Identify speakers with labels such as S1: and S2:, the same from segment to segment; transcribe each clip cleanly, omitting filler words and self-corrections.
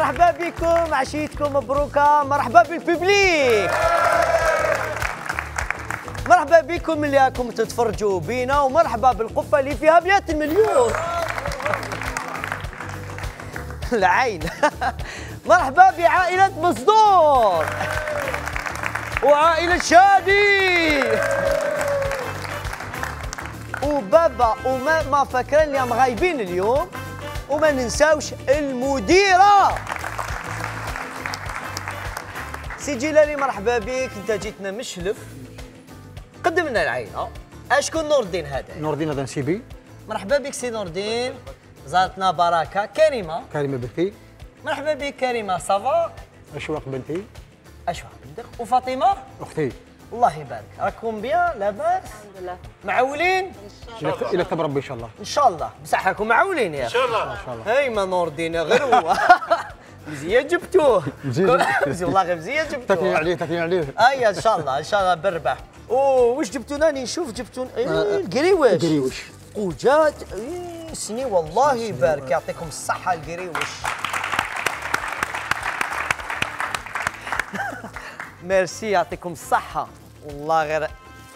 S1: مرحبا بكم، عشيتكم مبروكة، مرحبا بالببليك، مرحبا بكم اللي راكم تتفرجوا بينا، ومرحبا بالقفة اللي فيها 100 مليون العين. مرحبا بعائلة مصدور وعائلة شادي وبابا وماما، فاكرين اللي غايبين اليوم، وما ننساوش المديرة سي جلالي. مرحبا بك، انت جيتنا مشلف، قدم لنا العينة. اشكون نور الدين هذا؟
S2: نور الدين هذا نسيبي.
S1: مرحبا بك سي نور الدين. زارتنا بركة. كريمة.
S2: كريمة بنتي.
S1: مرحبا بك كريمة. صافا؟
S2: أشواق بنتي.
S1: أشواق بنتك. وفاطمة؟
S2: أختي.
S1: الله يبارك. راكم بيان؟ لاباس؟
S3: الحمد لله.
S1: معولين؟
S2: إلى كتب ربي إن شاء الله.
S1: إن شاء الله. بصح راكم معولين يا أخي.
S3: إن شاء الله.
S2: إن شاء الله.
S1: هاي ما نور الدين غير هو. مزيان جبتوه.
S2: مزيان.
S1: والله غير مزيان جبتوه.
S2: تاكلين عليه تاكلين عليه.
S1: أي إن شاء الله إن شاء الله بالربح. واش جبتوا لنا نشوف؟ جبتوا القريوش.
S2: القريوش.
S1: وجات سني والله يبارك، يعطيكم الصحة القريوش. ميرسي، يعطيكم الصحة والله غير.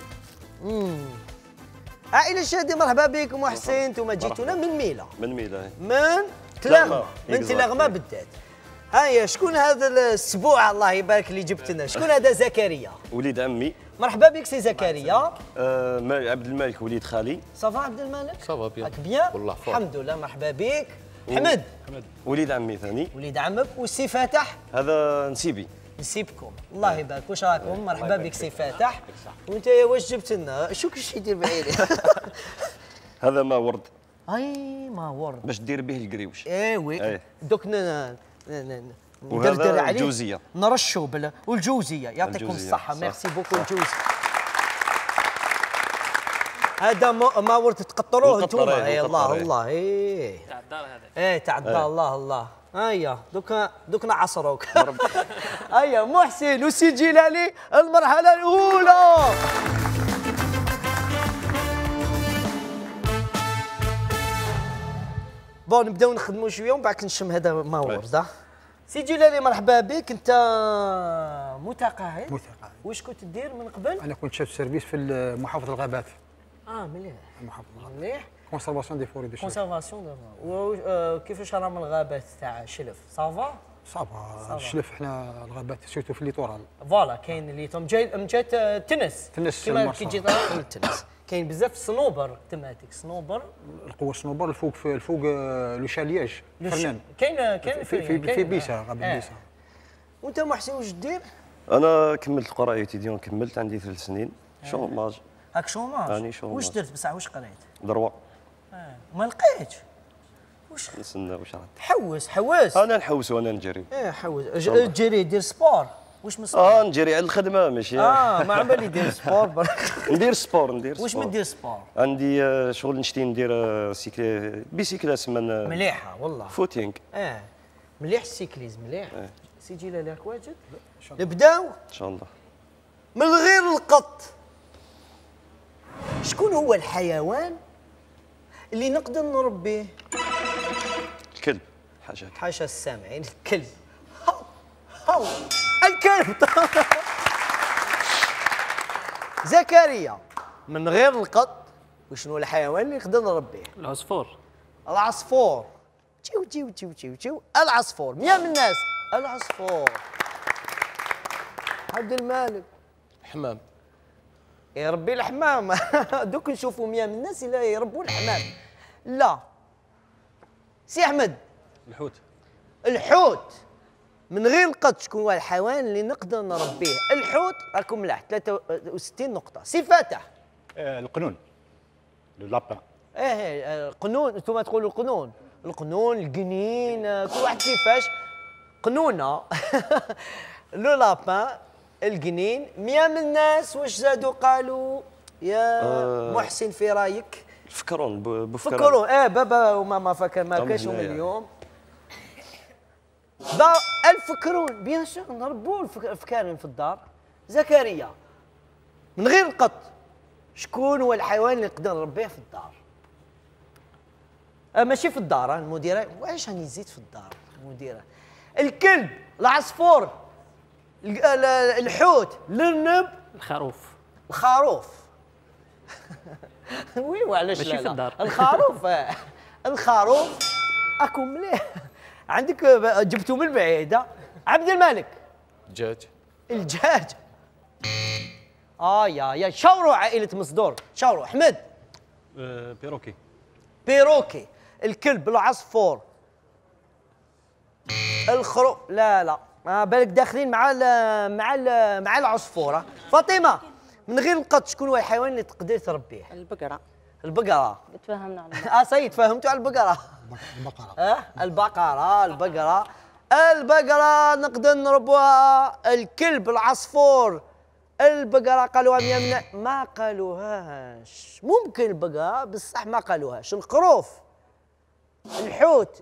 S1: عائلة شادي مرحبا بكم وحسين، انتم جيتونا من ميلا.
S4: من ميلا.
S1: من تلاغمة. من تلاغمة بالذات. هيا شكون هذا السبوع الله يبارك اللي جبت لنا؟ شكون هذا؟ زكريا.
S4: وليد عمي.
S1: مرحبا بك سي زكريا.
S4: عبد الملك وليد خالي.
S1: صافا عبد الملك؟
S5: صافا بيان.
S1: راك بيان؟
S5: والله فوق.
S1: الحمد لله. مرحبا بك. حمد.
S4: وليد عمي ثاني.
S1: وليد عمك. والسي فاتح؟
S4: هذا نسيبي.
S1: نسيبكم. الله يبارك. واش راكم؟ مرحبا بك سي فاتح. وانت يا واش جبت لنا؟ شو كلشي يدير بعيني؟
S4: هذا ما ورد.
S1: اي ما ورد.
S4: باش دير به القريوش.
S1: وي. دوك
S4: وهذا
S1: عليه.
S4: الجوزية.
S1: نرشوا والجوزية. يعطيكم
S4: الجوزية.
S1: الصحة.
S4: صح.
S1: ميرسي بوكو الجوزية. هذا ما ورد تقطروه انتم. اي الله الله. اي
S3: تاع الدار هذا.
S1: ايه تاع الدار. الله الله. هيا دوك نعصروك. هيا محسن وسي جلالي المرحلة الأولى. بون نبداو نخدموا شويه ومن بعد نشم هذا ما ورد. سي جلالي مرحبا بك، انت متقاعد.
S2: متقاعد.
S1: واش كنت دير من قبل؟
S2: أنا كنت شاف سيرفيس في محافظة الغابات.
S1: مليح.
S2: محافظة الغابات.
S1: مليح.
S2: كونسيرفاسيون دي فوري دي شوف.
S1: كونسيرفاسيون كيفاش راه من الغابات تاع شلف؟ صافا؟
S2: صافا. الشلف احنا الغابات سيرتو في الليتورال.
S1: فوالا كاين اللي مجات تنس.
S2: تنس
S1: كيما كي جيت التنس. كاين بزاف الصنوبر تماتيك صنوبر.
S2: القوة الصنوبر الفوق لو شالياج فرنان.
S1: كاين
S2: في بيسا غابة بيسا.
S1: وانت محسن واش دير؟
S4: انا كملت القرايه تيديون، كملت عندي 3 سنين شوماج.
S1: هاك شوماج.
S4: راني شوماج.
S1: واش درت بصح؟ واش قريت؟
S4: دروا.
S1: ما لقيتش. واش
S4: نستنى واش راه.
S1: حوس.
S4: انا نحوس وانا نجري.
S1: حوس. جري دير سبور. واش من سبور؟
S4: نجري على الخدمه ماشي.
S1: ما على بالي دير سبور برك.
S4: ندير سبور.
S1: واش من دير سبور؟
S4: عندي شغل نشتي ندير بيسيكلاس من
S1: مليحه والله.
S4: فوتينغ.
S1: مليح السيكليز مليح. سي جلالي راك واجد؟ نبداو
S4: ان شاء الله.
S1: من غير القط. شكون هو الحيوان اللي نقدر نربيه؟
S4: الكلب. حاجه
S1: حاشا السامعين. الكلب. هاو الكلب. زكريا من غير القط وشنو الحيوان اللي نقدر نربيه؟
S3: العصفور.
S1: العصفور. تشيو العصفور. 100 من الناس. العصفور. عبد المالك.
S5: حمام.
S1: يربي الحمام. دوك نشوفوا 100 من الناس اللي يربوا الحمام. لا. سي احمد. الحوت. من غير القط شكون هو الحيوان اللي نقدر نربيه؟ الحوت. راكم ملاح 63 نقطة. سي فاتح.
S2: القنون. لو لابان.
S1: القنون. انتم تقولوا القنون. القنون، القنين، كل واحد كيفاش. قنونة. لو لابان، القنين. 100 من الناس واش زادوا قالوا؟ يا محسن في رايك؟
S4: الفكرون.
S1: فكرون. بابا وماما فكر ما كاش اليوم. الفكرون بيان سور نربوا الفكارين في الدار. زكريا من غير القط شكون هو الحيوان اللي نقدر نربيه في الدار؟ ماشي في الدار المديره. واش راني نزيد في الدار المديره؟ الكلب، العصفور، الحوت، الارنب،
S3: الخروف.
S1: الخروف. وي وعلاش
S3: ماشي
S1: لا؟
S3: في الدار.
S1: الخروف. الخروف. اكو مليح. عندك جبتوا من بعيد. عبد الملك.
S5: دجاج.
S1: الدجاج. يا شاوروا عائلة مصدور، شاوروا. احمد.
S4: بيروكي.
S1: بيروكي، الكلب، العصفور، الخروف. لا بالك داخلين مع العصفورة. فاطمة، من غير القط شكون هو الحيوان اللي تقدر تربيه؟
S6: البقرة.
S1: البقرة.
S6: تفهمنا على
S1: صحيح تفهمتوا على البقرة.
S2: البقرة.
S1: البقرة نقدر نربوها. الكلب، العصفور، البقرة قالوها ما قالوهاش. ممكن البقرة بصح ما قالوهاش. الخروف، الحوت،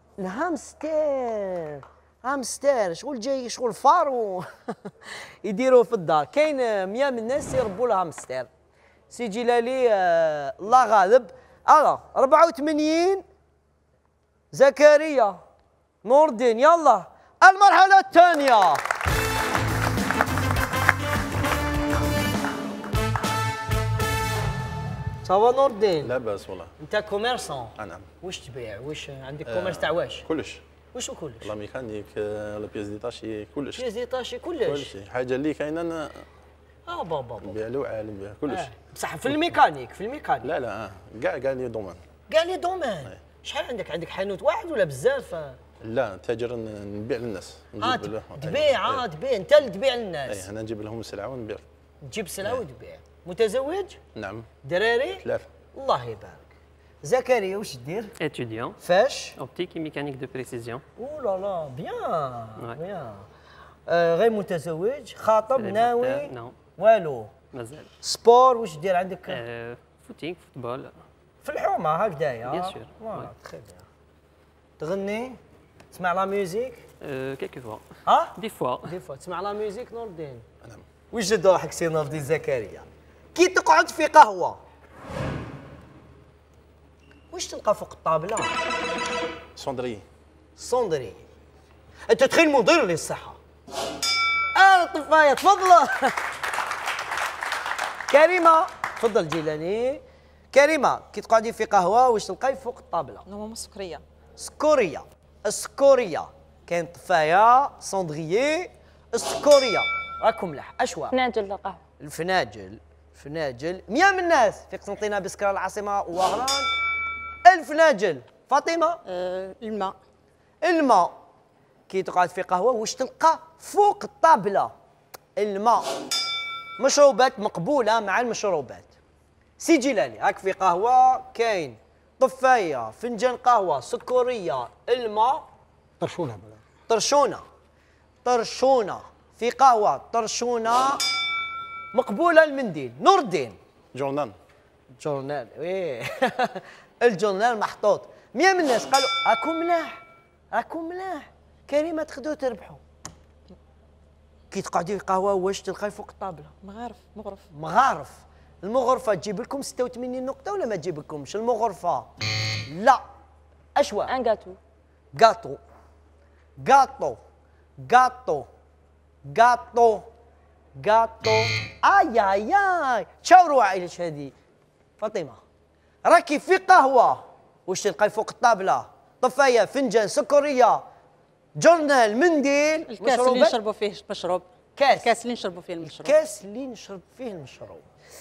S1: الهامستر شغل جاي شغل فار يديروه في الدار. كاين 100 من الناس يربوا الهامستر. سي جلالي الله غالب. 84 زكريا نور الدين. يلا المرحلة الثانية. صافا نور الدين؟
S5: لا باس والله.
S1: انت كوميرسون؟
S5: نعم.
S1: واش تبيع؟ واش عندك كوميرس تاع واش؟
S5: كلش.
S1: واش كلش؟
S5: لا ميكانيك، لا بياس ديتاشي، كلش.
S1: بياس ديتاشي كلش؟
S5: حاجه اللي كاينه
S1: بابا
S5: نبيع الوعاء، نبيع كلش.
S1: بصح في الميكانيك
S5: لا كاع لي دومان.
S1: كاع لي دومان. شحال عندك حانوت واحد ولا بزاف؟
S5: لا تاجر، نبيع للناس.
S1: تبيع انت اللي تبيع للناس.
S5: انا نجيب لهم السلعه ونبيع.
S1: تجيب سلعه وتبيع. متزوج؟
S5: نعم.
S1: دراري؟
S5: 3.
S1: الله يبارك. زكريا واش دير؟
S3: étudiant.
S1: فاش؟
S3: optique et mécanique de précision.
S1: اوه لا لا بيان
S3: Ouais.
S1: بيان. غير متزوج، خاطب، ناوي؟
S3: نو
S1: والو.
S3: مازال.
S1: سبور واش دير عندك؟
S3: فوتينغ فوتبول.
S1: في الحومه هكذايا؟
S3: Bien sûr.
S1: فوالا تخي بيان. تغني؟ تسمع لا ميوزيك؟
S3: quelques fois.
S1: دي
S3: Des fois.
S1: فوا تسمع لا ميوزيك نور الدين؟
S5: نعم.
S1: وجد روحك سي نور الدين زكريا. كي تقعد في قهوه واش تلقى فوق الطابله؟
S5: صندري.
S1: صندري. انت تخيل مضر للصحه. طفايه تفضل. كريمه تفضل جيلاني. كريمه كي تقعدي في قهوه واش تلقاي فوق الطابله؟
S6: نورمالمون سكرية.
S1: سكوريه. السكوريه كاين طفايه، صندريي، السكوريه. راكم ملاح. اشوا؟
S6: فناجل القهوة.
S1: الفناجل. 100 من الناس في قسنطينه بسكرة العاصمه وغران. الفناجل. فاطمه؟
S6: الماء.
S1: الماء. كي تقعد في قهوه واش تلقى فوق الطابله؟ الماء. مشروبات مقبوله مع المشروبات. سي جلالي هاك في قهوه كاين طفايه، فنجان قهوه، سكريه، الماء، طرشونه في قهوه، طرشونه مقبوله. المنديل نور الدين.
S5: جورنال.
S1: وي. الجورنال محطوط. 100 من الناس قالوا راكم ملاح. كريمه تقدروا تربحوا. كي تقعدي في قهوه واش تلقاي فوق الطابله؟ مغارف. المغرفه تجيب لكم 86 نقطه ولا ما تجيب لكمش المغرفه؟ لا. اشوا؟
S6: ان غاتو.
S1: غاتو. اي تشاوروا عائلة هذه. فاطمه راكي في قهوه واش تلقاي فوق الطابله؟ طفايه، فنجان، سكريه، جورنال، منديل،
S6: الكاس اللي نشربوا فيه المشروب. الكاس اللي نشربوا فيه المشروب.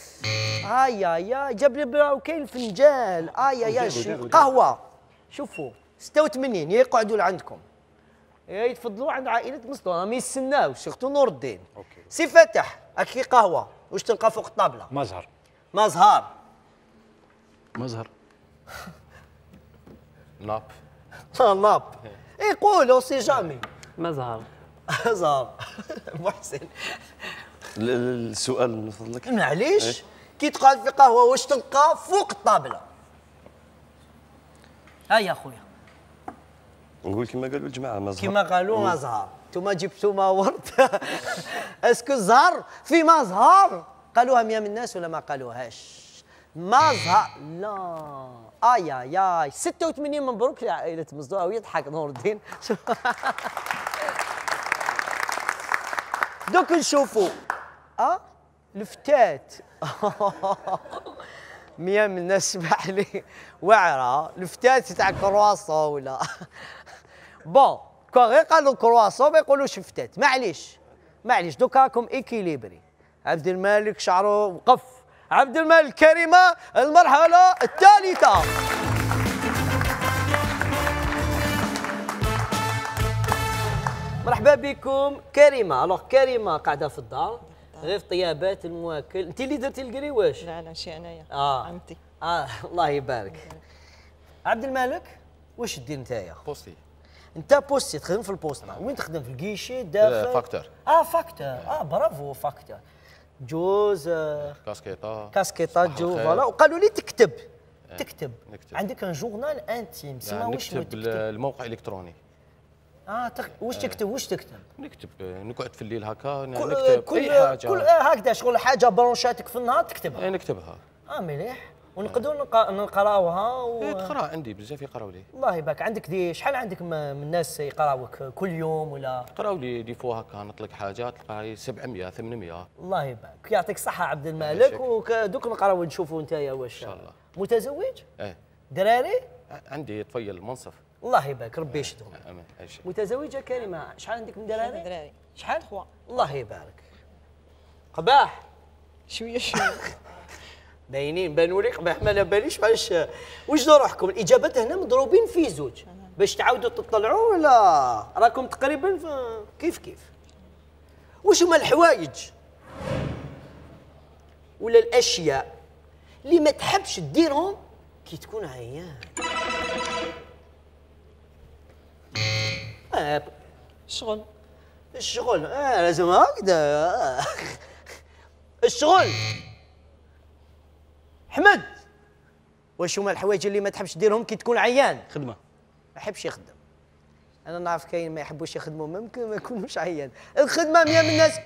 S1: جاب لي وكاين فنجان. قهوه. شوفوا 86 يقعدوا لعندكم. يتفضلوا عند عائله مصطفى ما يستناوش سيرتو نور الدين. سي فتح هاكي قهوه واش تلقى فوق الطابله؟ مزهر.
S5: ناب.
S1: ناب. قولوا سي جامي.
S3: مزهر.
S1: محسن.
S4: السؤال من فضلك.
S1: معليش. كي تقعد في قهوه واش تلقى فوق الطابله؟ يا خويا
S4: نقول كما قالوا الجماعه مزهر.
S1: كما قالوا مزهر. انتوما جبتوا ما ورد. اسكو الزهر في مزهر؟ قالوها 100 من الناس ولا ما قالوهاش؟ مازها لا اي اي اي 86 مبروك لعائله مصدوع ويضحك نور الدين. دوك نشوفوا الفتات. 100 من الناس سمح لي واعره الفتات تاع كرواسون ولا بون كون غير قالوا كرواسون ما يقولوش فتات. معليش دوكا راكم ايكيليبري. عبد الملك شعره وقف. عبد الملك كريمه المرحله الثالثه. مرحبا بكم كريمه. الوغ كريمه قاعده في الدار غير في طيابات المواكل. انت اللي درتي القريواش؟
S7: لا شي انايا
S1: عمتي. الله يبارك. عبد الملك واش دير نتايا؟
S5: بوستي.
S1: انت بوستي تخدم في البوسطه. وين تخدم؟ في الكيشي داخل؟
S5: فاكتور.
S1: فاكتور. برافو فاكتور. جوز
S5: كاسكيطه
S1: جو فوالا. وقالوا لي تكتب.
S5: نكتب.
S1: عندك ان جورنال انتيم سما واش
S5: نكتب الموقع الالكتروني.
S1: واش تكتب
S5: نكتب نقعد في الليل هكا نكتب اي حاجه
S1: كل هكذا شغل حاجه برونشاتك في النهار تكتبها.
S5: نكتبها.
S1: مليح. ونقدروا نقراوها
S5: تقرا عندي بزاف يقراو لي.
S1: الله يبارك. عندك شحال عندك من الناس يقراوك كل يوم ولا؟
S5: يقراو لي دي فوا هكا نطلق حاجات تلقاي 700 800.
S1: الله يبارك يعطيك الصحه عبد الملك. ودوك نقراو نشوفوا نتايا واش ان شاء الله. متزوج؟ دراري؟
S5: عندي طفيل منصف.
S1: الله يبارك ربي يشدهم.
S5: امين.
S1: متزوجه كريمه شحال عندك من دراري؟
S7: دراري
S1: شحال؟ 3. الله يبارك. قباح
S7: شويه
S1: باينين بانوا لي قباح. ما على باليش معليش. وجدوا روحكم الاجابات هنا مضروبين في زوج باش تعاودوا تطلعوا ولا راكم تقريبا كيف واش هما الحوايج ولا الاشياء اللي ما تحبش ديرهم كي تكون عيان؟ الشغل لازم هكذا. الشغل. احمد واش هما الحوايج اللي ما تحبش ديرهم كي تكون عيان؟
S2: خدمه.
S1: ما يحبش يخدم. انا نعرف كاين ما يحبوش يخدموا ممكن ما يكونوش عيان. الخدمه 100 من الناس.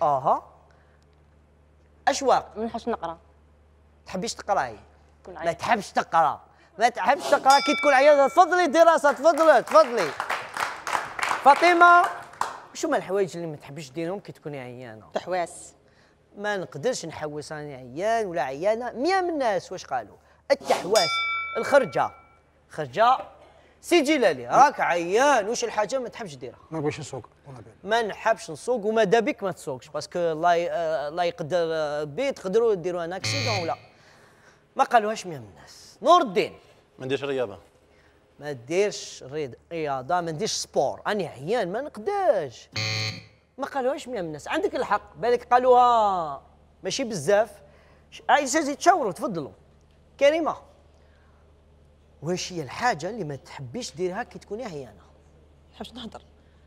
S1: اشواق.
S8: ما نحبش نقرا.
S1: تحبيش تقراي؟ ما تحبش تقرا كي تكون عيان. تفضلي دراسه. تفضلي فاطمه. واش هما الحوايج اللي ما تحبيش ديرهم كي تكوني عيانه؟
S6: تحواس.
S1: ما نقدرش نحوس راني عيان ولا عيانه. 100 من الناس واش قالوا؟ التحواس. الخرجه سي جلالي راك عيان واش الحاجه ما تحبش ديرها؟
S2: ما نبغيش نسوق.
S1: ما نحبش نسوق وماذا بك ما تسوقش باسكو الله يقدر بي تقدروا ديروا ان اكسيدون ولا. ما قالوهاش 100 من الناس. نور الدين.
S5: ما نديرش رياضه.
S1: ما ديرش رياضه. ما نديرش سبور. راني عيان ما نقدرش. ما قالوهاش 100 من الناس. عندك الحق. بالك قالوها ماشي بزاف. عايزة تشاوروا. تفضلوا كريمه. واش هي الحاجه اللي ما تحبيش ديرها كي تكوني عيانه؟
S7: ما نحبش نهضر.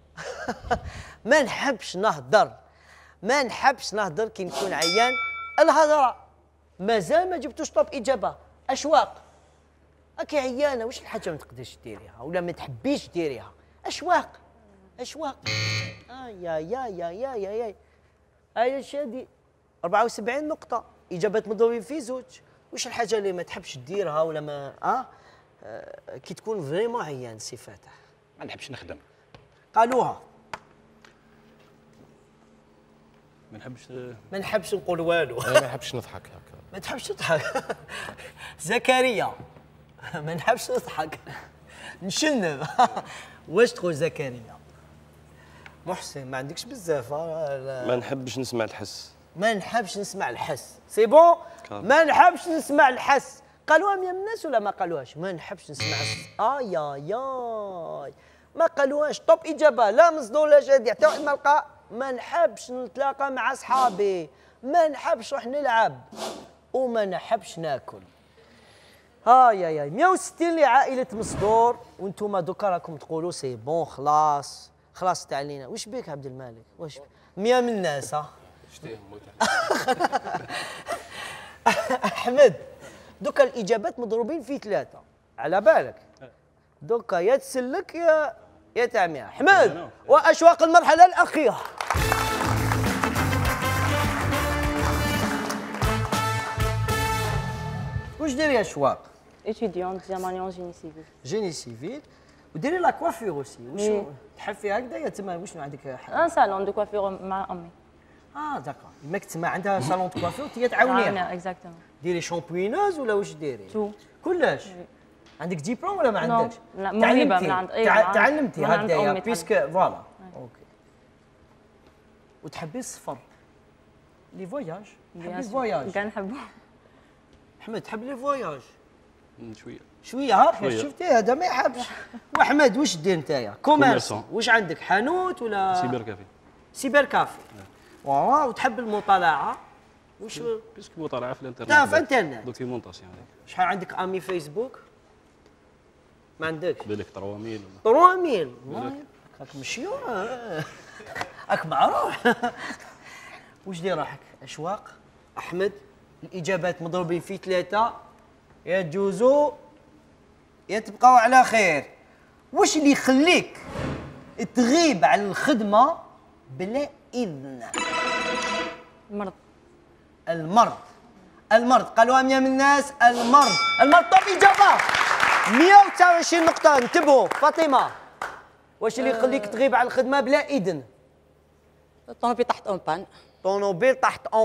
S1: ما نحبش نهضر كي نكون عيان. الهضره. مازال ما جبتوش طوب اجابه. اشواق. راكي عيانه واش الحاجه ما تقدرش ديريها ولا ما تحبيش ديريها؟ اشواق. يا هاي شادي 74 نقطه. اجابات مضروبين في زوج. واش الحاجه اللي ما تحبش ديرها ولا ما كي تكون فريمون عيان؟ سي فاتح.
S2: ما نحبش نخدم.
S1: قالوها.
S2: ما
S1: نحبش نقول والو.
S5: ما نحبش نضحك هكا.
S1: ما تحبش تضحك. زكريا. ما نحبش نضحك. نشنب. واش تقول زكريا؟ محسن ما عندكش بزاف.
S4: ما نحبش نسمع الحس.
S1: ما نحبش نسمع الحس. سي بون. ما نحبش نسمع الحس. قالوها 100 من الناس ولا ما قالوهاش؟ ما نحبش نسمع ياي ما قالوهاش. طوب اجابه. لا مصدور لا جدي حتى واحد ما لقى. ما نحبش نتلاقى مع صحابي. ما نحبش نروح نلعب. وما نحبش ناكل. يا 160 لعائله مصدور. وانتم دوكا راكم تقولوا سي بون خلاص تعلينا. واش بيك عبد الملك؟ واش 100 من الناس احمد دوكا الاجابات مضروبين في 3 على بالك. دوكا يا تسلك يا تعميها. احمد واشواق المرحله الاخيره. واش ديري اشواق؟
S6: étudiante deuxième année en génie civil.
S1: جيني سيفيل وديري لا كوافير اوسي واش تحب فيها هكذا تما واش عندك
S6: ان صالون دو كوافير مع امي.
S1: داكور ماك تما عندها صالون دو كوافير وانت تعاونيها
S6: اكزاكتومون.
S1: ديري شامبوينوز ولا واش ديري؟
S6: تو
S1: كلش عندك ديبلوم ولا ما عندكش؟
S6: لا موهبه من عند
S1: تعلمتي هكذايا بيسك فوالا اوكي. وتحبي السفر لي فواياج؟ تحبي الفواياج؟
S6: كاع نحبو.
S1: احمد تحب لي فواياج؟
S8: شويه
S1: شويه ها شفتي هذا ما يحبش. واحمد واش دير نتايا؟ كوميرس. واش عندك حانوت ولا
S8: سيبر كافي؟
S1: سيبر كافي فوالا. وتحب المطالعه؟ واش
S8: بيسك مطالعه في الانترنت.
S1: في الانترنت
S8: دوكيومونطاسيون.
S1: شحال عندك امي فيسبوك؟ ما عندكش؟
S8: بالك 3000
S1: 3000 والله راك مشيور راك معروف. واش دير روحك؟ اشواق احمد الاجابات مضروبين في 3 يا تجوزوا يا تبقاو على خير. واش اللي يخليك تغيب على الخدمه بلا اذن؟
S6: المرض.
S1: المرض قالوها 100 من الناس. المرض طب اجابه 129 نقطه. انتبهوا فاطمه واش اللي يخليك تغيب على الخدمه بلا اذن؟
S6: الطوموبيل تحت اون بان.
S1: طوموبيل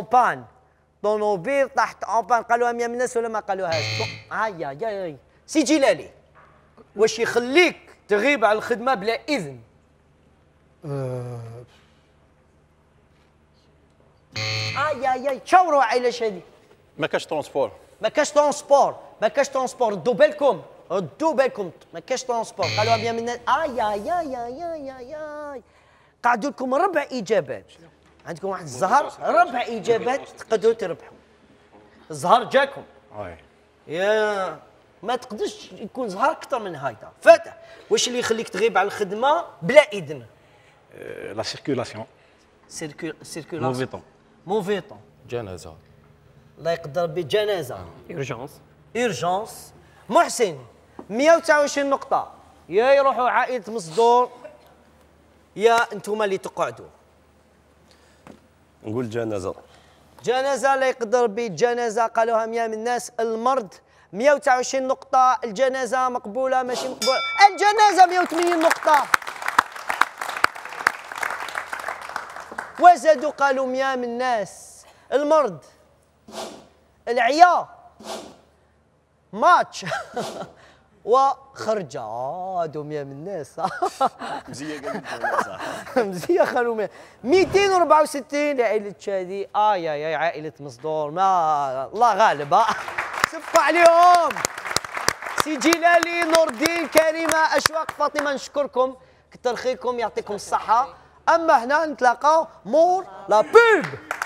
S1: تحت اون بان قالوها 100 من الناس ولا ما قالوهاش؟ هيا سي جلالي واش يخليك تغيب على الخدمه بلا اذن؟ شاوروا عايلاش هذه.
S8: ما كاش ترونسبور.
S1: ما كاش ترونسبور ردوا بالكم ما كاش ترونسبور قالوها 100 من الناس. قعدوا لكم 4 اجابات. عندكم واحد الزهر 4 اجابات تقدروا تربحوا. الزهر جاكم يا ما تقدرش يكون زهر اكثر من هيدا. فاتح واش اللي يخليك تغيب على الخدمه بلا اذن؟
S8: لا سيركولاسيون.
S1: سيركولاسيون موفي طون.
S5: جنازه.
S1: الله يقدر بجنازه.
S3: اورجونس.
S1: محسن 129 نقطه. يا يروحوا عائله مصدور يا انتم اللي تقعدوا.
S4: نقول جنازه.
S1: لا يقدر بالجنازه قالوها 100 من الناس. المرض 129 نقطة. الجنازة مقبولة ماشي مقبولة. الجنازة 180 نقطة. وزادوا قالوا 100 من الناس. المرض العيا ماتش وخرجة هادو 100 من الناس.
S4: مزيه قال الجنازه.
S1: مزيه قالوا 100. 264 لعائلة شادي. يا عائلة مصدور ما الله غالب. صفوا عليهم. سي جلالي نور الدين كريمه اشواق فاطمه نشكركم كتر خيركم يعطيكم الصحه. اما هنا نتلاقاو مور لا بوب.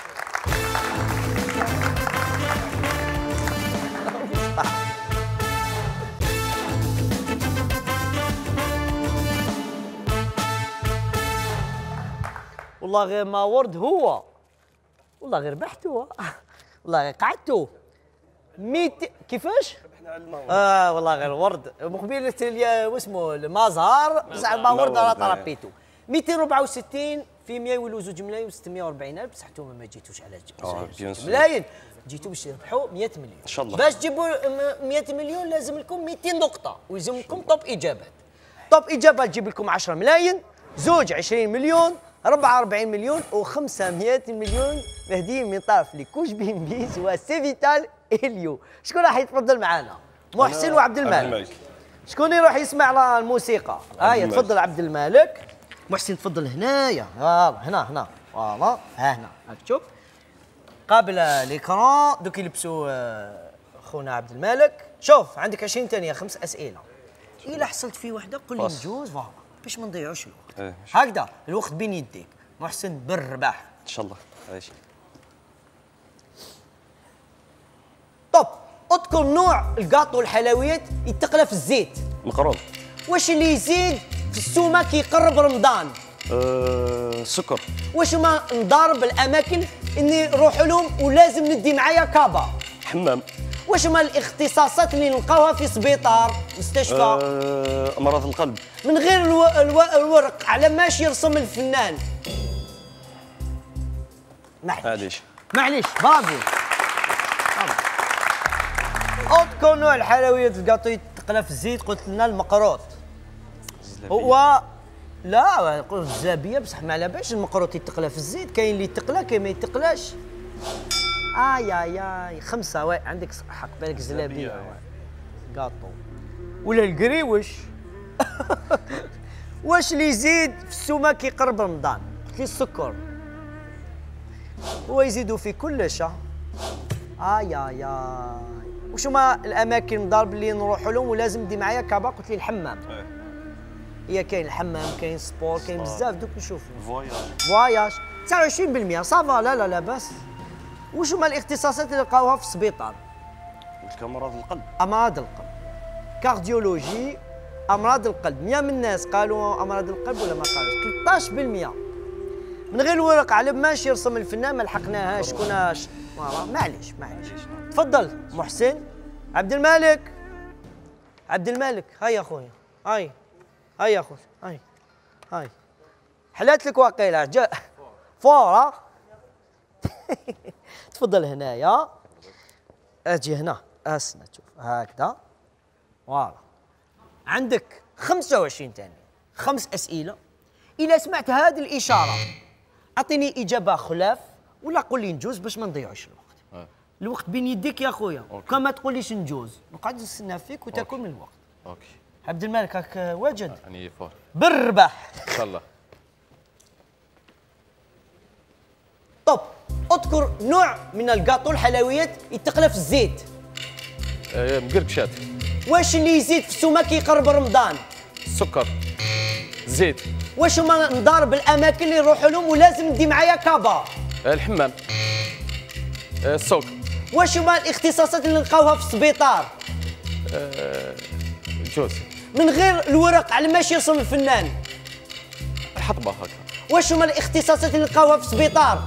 S1: والله غير ما ورد هو والله غير ربحتوا والله غير قعدتوا 100 كيفاش؟ والله غير ورد مقبيلة واسمه المزهر بصح ما ورد راه طربيتو. 264 في 100 يولوا 2 ملايين و640 الف بصح انتوما ما جيتوش على 2 ملايين جيتوا باش تربحوا 100 مليون.
S4: ان شاء الله
S1: باش تجيبوا 100 مليون لازم لكم 200 نقطة ويلزم لكم توب اجابات. توب اجابة تجيب لكم 10 ملايين، زوج 20 مليون، 44 مليون و500 مليون مهديين من طرف لكوش بيمبيز وسيفيتال اليو. شكون راح يتفضل معنا؟ محسن وعبد المالك. شكون يروح يسمع الموسيقى؟ هيا تفضل عبد المالك. محسن تفضل هنايا. هنا فوالا هنا هاك شوف قابل ليكرون. دوك يلبسوا خونا عبد المالك. شوف عندك 20 ثانية 5 أسئلة. إلا حصلت في وحدة قول لي نجوز فوالا باش ما نضيعوش الوقت. هكذا الوقت بين يديك. محسن بالرباح
S4: ان شاء الله. ماشي
S1: طب اذكر نوع الكاطو والحلويات يتقلى في الزيت.
S4: مقروض.
S1: واش اللي يزيد في السومه كي يقرب رمضان؟
S4: السكر.
S1: واش ما نضارب الاماكن اني نروح لهم ولازم ندي معايا كابا؟
S4: حمام.
S1: واش ما الاختصاصات اللي نلقاوها في سبيطار مستشفى؟
S4: امراض القلب.
S1: من غير الورق على ماش يرسم الفنان؟ معليش برافو. اذكر نوع الحلويات الكاطو يتقلى في الزيت، قلت لنا المقروط. هو لا نقول الزلابيه بصح ما على بالش المقروط يتقلى في الزيت، كاين اللي يتقلى كاين ما يتقلاش. اي 5 وي عندك حق بالك الزلابيه كاطو ولا القريوش. واش اللي يزيد في السومه كيقرب رمضان؟ قلت لي السكر، هو يزيدوا في كل شيء. اي وش هما الاماكن المضارب اللي نروحوا لهم ولازم دي معايا كابا؟ قلت لي الحمام. هي كاين الحمام، كاين سبور، كاين بزاف دوك نشوفوا. فواياج 29% صافا، لا لاباس. وش هما الاختصاصات اللي لقاوها في السبيطار؟
S4: امراض القلب.
S1: امراض القلب، كارديولوجي، امراض القلب. 100 من الناس قالوا امراض القلب ولا ما قالوش؟ 13%. من غير الورق على ماشي يرسم الفنان ما لحقناهاش، كناش معليش. تفضل محسن. عبد الملك هيا خويا، هيا خويا، هاي حلات لك واقيلا جاء فورا. تفضل هنايا، اجي هنا اسنى، شوف هكذا فوالا. عندك 25 ثانية، 5 أسئلة. إذا سمعت هذه الإشارة أعطيني إجابة خلاف ولا قول لي نجوز باش ما نضيعوش الوقت. الوقت بين يديك يا خويا، كما تقوليش نجوز نقعد نستنى فيك وتاكل من الوقت.
S5: اوكي
S1: عبد الملك راك واجد؟
S5: يعني فور
S1: بالرباح
S5: ان شاء الله.
S1: طب اذكر نوع من الكاطو الحلويات يتقلى في الزيت.
S5: مقرقشات.
S1: واش اللي يزيد في السومه كيقرب رمضان؟
S5: السكر، زيت.
S1: واش هما نضارب الاماكن اللي نروحوا لهم ولازم ندي معايا كابا؟
S5: الحمام، السوق.
S1: واش هما الاختصاصات اللي نلقاوها في السبيطار؟
S5: جوز.
S1: من غير الورق على ماشي يرسم الفنان.
S5: الحطبه هكا.
S1: واش هما الاختصاصات اللي نلقاوها في السبيطار؟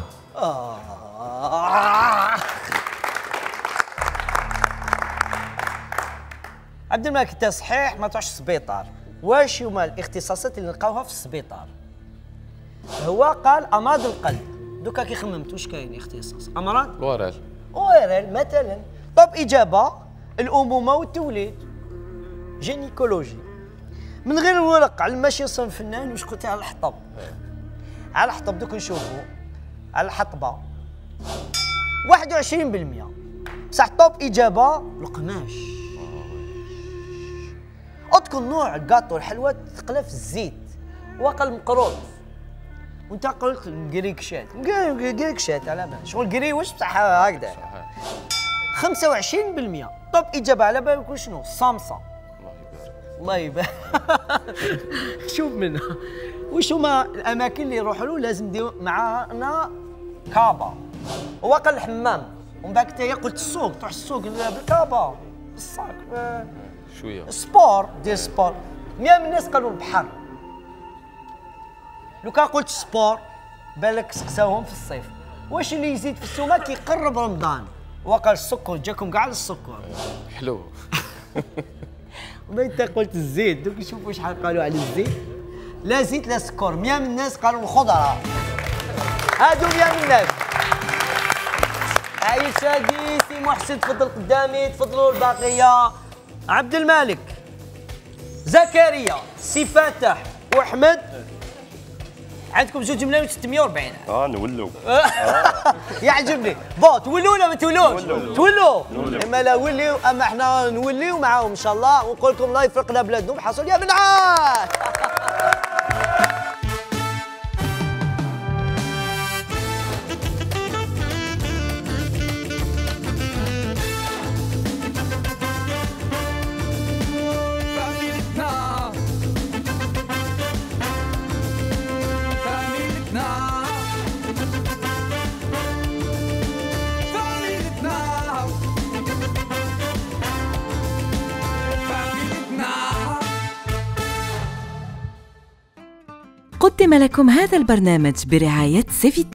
S1: عبد الملك انت صحيح ما تروحش السبيطار. واش هما الاختصاصات اللي نلقاوها في السبيطار؟ هو قال امراض القلب. دوكا كي خممت واش كاين اختصاص؟ امراض اورال مثلا. طب اجابه الامومه والتوليد، جينيكولوجي. من غير الورق على ماشي يصنف فنان. واش قلتي على الحطب؟ على الحطب دوك نشوفوا على الحطبه 21%. بصح طوب اجابه القماش. اذكر نوع الكاطو الحلوى تقلى في الزيت وقل مقروط. وانت قلت الكريكشات على بالك شغل قريوش بصح هكذا. 25%. طب اجابه على بالك شنو؟ الصامصه. الله يبارك. شوف منها. وش هما الاماكن اللي يروحوا له لازم نديروا معانا كابا؟ هو قال الحمام، ومن بعد انت قلت السوق، تروح السوق بالكابا بالصاك
S5: شويه.
S1: سبور، دير سبور. 100 من الناس قالوا البحر. لو كان قلت سبور بالك سقساوهم في الصيف. واش اللي يزيد في السومه كيقرب رمضان؟ وقال السكر، جاكم كاع السكر.
S5: حلو.
S1: وما انت قلت الزيت، دوك نشوفوا شحال قالوا على الزيت. لا زيت لا سكر. 100 من الناس قالوا الخضره. هادو 100 من الناس. عيشة سي محسن تفضل قدامي، تفضلوا الباقيه. عبد الملك، زكريا، سي فاتح واحمد. عندكم 2,640,000.
S4: نولوا.
S1: يعجبني. بون تولوا ولا ما تولوش؟ تولوا. اما لا وليوا اما احنا نوليوا معاهم ان شاء الله ونقول لكم الله يفرقنا بلادهم. حصل يا بنعات.
S9: قدم لكم هذا البرنامج برعاية سيفيت.